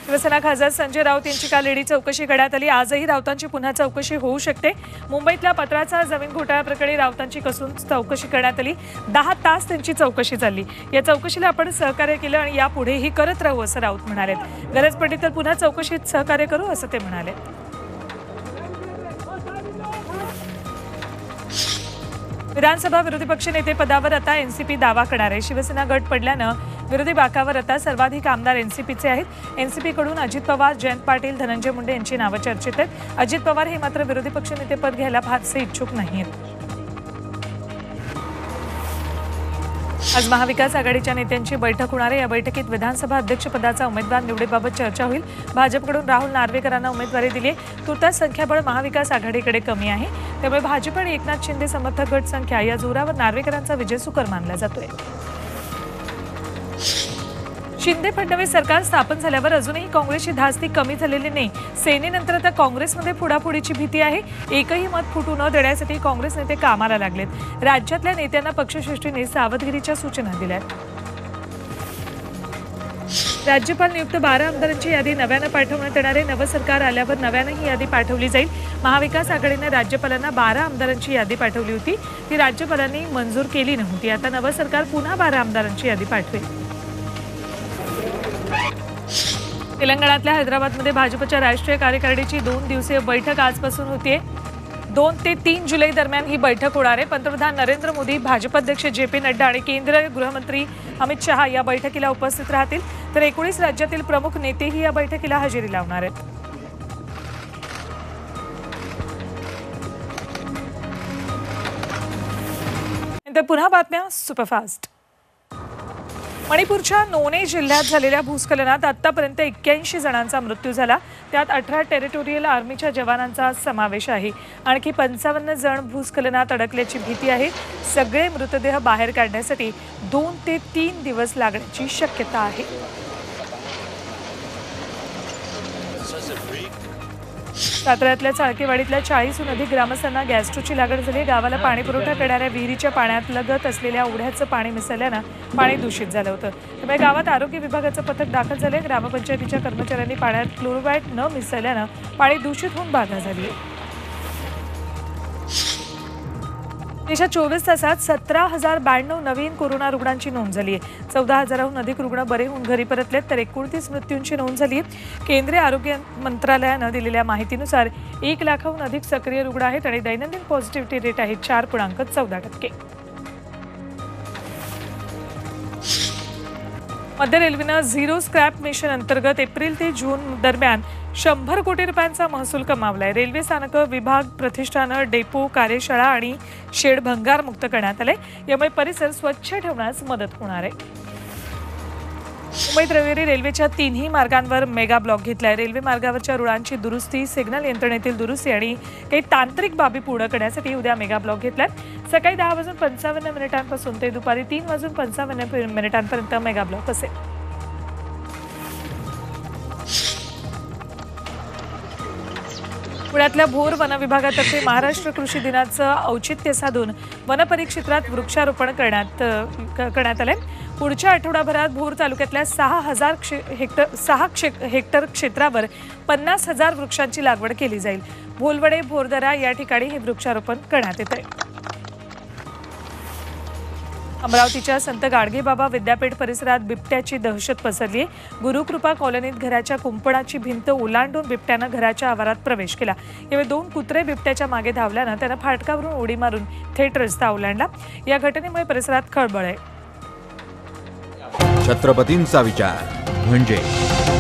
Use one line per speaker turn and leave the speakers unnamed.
शिवसेना खासदार संजय राऊत यांची काल ईडी चौकशी करण्यात आली। आजही राऊतांची पुन्हा चौकशी होऊ शकते। मुंबईतल्या पत्राचा जमीन घोटाळ्याप्रकरणी राऊतांची कसून चौकशी करण्यात आली। 10 तास त्यांची चौकशी झाली। या चौकशीला आपण सहकार्य केलं आणि यापुढेही करत राहू असं राऊत म्हणाले। गरज पडली तर पुन्हा चौकशीत सहकार्य करू असं ते म्हणाले। विधानसभा विरोधी पक्ष नेते पदावर आता एनसीपी दावा करणार आहे। शिवसेना गट पडल्यानं विरोधी बाकावर आता सर्वाधिक आमदार एनसीपीचे आहेत। एनसीपीकडून अजित पवार, जयंत पाटील, धनंजय मुंडे यांची नावं चर्चेत आहेत। अजित पवार हे मात्र विरोधी पक्षनेते पद घ्यायला फारसे इच्छुक नाहीत। आज महाविकास आघाडीच्या नेत्यांची बैठक होणार आहे। या बैठकीत विधानसभा अध्यक्षपदाचा उमेदवार निवडीबाबत चर्चा होईल। भाजपकडून राहुल नार्वेकरांना उमेदवारी दिली आहे। तुर्तास संख्याबळ महाविकास आघाडीकडे कमी आहे, त्यामुळे भाजप आणि एकनाथ शिंदे समर्थक गट संख्या या जोरावर नार्वेकरांचा विजय सुकर मानला जातोय। शिंदे फडणवीस सरकार स्थापन झाल्यावर अजूनही काँग्रेसची धास्ती कमी झालेली नाही। सेनेनंतर आता काँग्रेसमध्ये फुडाफुडीची भीती आहे। एकही मत फुटू न देण्यासाठी काँग्रेस नेते कामाला लागलेत। राज्यातल्या नेत्यांना पक्षश्रेष्ठींनी सावधगिरीच्या सूचना दिल्यात। राज्यपाल नियुक्त 12 आमदारांची यादी नव्यानं पाठवण्यात येणार आहे। नवं सरकार आल्यावर नव्यानं ही यादी पाठवली जाईल। महाविकास आघाडीने राज्यपालांना 12 आमदारांची यादी पाठवली होती, ती राज्यपालांनी मंजूर केली नव्हती। आता नवं सरकार पुन्हा 12 आमदारांची यादी पाठवेल। तेलंगणातल्या हैदराबादमध्ये भाजपच्या राष्ट्रीय कार्यकारिणीची 2 दिवसीय बैठक आजपासून होतीये। 2 ते 3 जुलै दरम्यान ही बैठक होणार आहे। पंतप्रधान नरेंद्र मोदी, भाजपाध्यक्ष जे.पी. नड्डा आणि केंद्रीय गृहमंत्री अमित शहा या बैठकीला उपस्थित राहतील, तर 19 राज्यातील प्रमुख नेतेही या बैठकीला हजेरी लावणार आहेत। नंतर पुन्हा बातम्या सुपरफास्ट। मणिपूरच्या नोने जिल्ह्यात झालेल्या भूस्खलनात आतापर्यंत 81 जणांचा मृत्यू झाला। त्यात 18 टेरिटोरियल आर्मीच्या जवानांचा समावेश आहे। आणखी 55 जण भूस्खलनात अडकल्याची भीती आहे। सगळे मृतदेह बाहेर काढण्यासाठी 2 ते 3 दिवस लागण्याची शक्यता आहे। साताऱ्यातल्या चाळकेवाडीतल्या 40हून अधिक ग्रामस्थांना गॅस्ट्रोची लागण झाली। गावाला पाणी पुरवठा करणाऱ्या विहिरीच्या पाण्यात लगत असलेल्या ओढ्याचं पाणी मिसळल्यानं पाणी दूषित झालं होतं। त्यामुळे गावात आरोग्य विभागाचं पथक दाखल झाले। ग्रामपंचायतीच्या कर्मचाऱ्यांनी पाण्यात क्लोराईड न मिसळल्यानं पाणी दूषित होऊन बाधा झाली। देशात 24 तासात 17,092 नवीन कोरोना रुग्णांची नोंद झाली आहे। 14,000हून अधिक रुग्ण बरे होऊन घरी परतलेत, तर 29 मृत्यूंची नोंद झाली आहे। केंद्रीय आरोग्य मंत्रालयानं दिलेल्या माहितीनुसार 1 लाखाहून अधिक सक्रिय रुग्ण आहेत आणि दैनंदिन पॉझिटिव्हिटी रेट आहे 4.14%। मध्य रेल्वेनं झिरो स्क्रॅप मिशन अंतर्गत एप्रिल ते जून दरम्यान 100 कोटी रुपयांचा महसूल कमावलाय। रेल्वे स्थानकं, विभाग, प्रतिष्ठानं, डेपो, कार्यशाळा आणि शेड भंगारमुक्त करण्यात आले। यामुळे परिसर स्वच्छ ठेवण्यास मदत होणार आहे। मुंबईत रविवारी रेल्वेच्या 3ही मार्गांवर मेगा ब्लॉक घेतलाय। रेल्वे मार्गावरच्या रुळांची दुरुस्ती, सिग्नल यंत्रणेतील दुरुस्ती आणि काही तांत्रिक बाबी पूर्ण करण्यासाठी उद्या मेगा ब्लॉक घेतलाय। सकाळी 10:55 ते दुपारी 3:55 मेगा ब्लॉक असेल। पुण्यातल्या भोर वन विभागातर्फे महाराष्ट्र कृषी दिनाचं औचित्य साधून वन परिक्षेत्रात वृक्षारोपण करण्यात आले। पुढच्या आठवडाभरात भोर तालुक्यातल्या 6 हेक्टर क्षेत्रावर 50,000 वृक्षांची लागवड केली जाईल। भोलवडे, भोरदरा या ठिकाणी हे वृक्षारोपण करण्यात येत आहे। अमरावतीच्या संत गाडगेबाबा विद्यापीठ परिसरात बिबट्याची दहशत पसरली आहे। गुरुकृपा कॉलनीत घराच्या कुंपणाची भिंत ओलांडून बिबट्यानं घराच्या आवारात प्रवेश केला। यावेळी 2 कुत्रे बिबट्याच्या मागे धावल्यानं त्यानं फाटकावरून उडी मारून थेट रस्ता ओलांडला। या घटनेमुळे परिसरात खळबळ आहे।
छत्रपतींचा विचार म्हणजे